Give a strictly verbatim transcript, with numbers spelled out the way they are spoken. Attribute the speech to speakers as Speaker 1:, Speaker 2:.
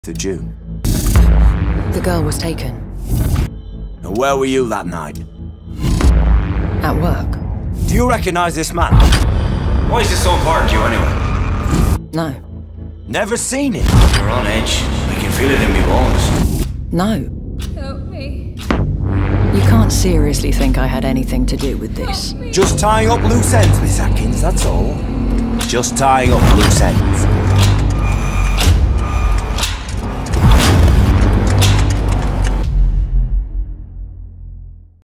Speaker 1: of June.
Speaker 2: The girl was taken.
Speaker 1: And where were you that night?
Speaker 2: At work.
Speaker 1: Do you recognize this man?
Speaker 3: Why is this so important to you anyway?
Speaker 2: No.
Speaker 1: Never seen him?
Speaker 3: You're on edge. I can feel it in my bones.
Speaker 2: No.
Speaker 4: Help me.
Speaker 2: You can't seriously think I had anything to do with this.
Speaker 1: Just tying up loose ends, Miss Atkins, that's all. Just tying up loose ends.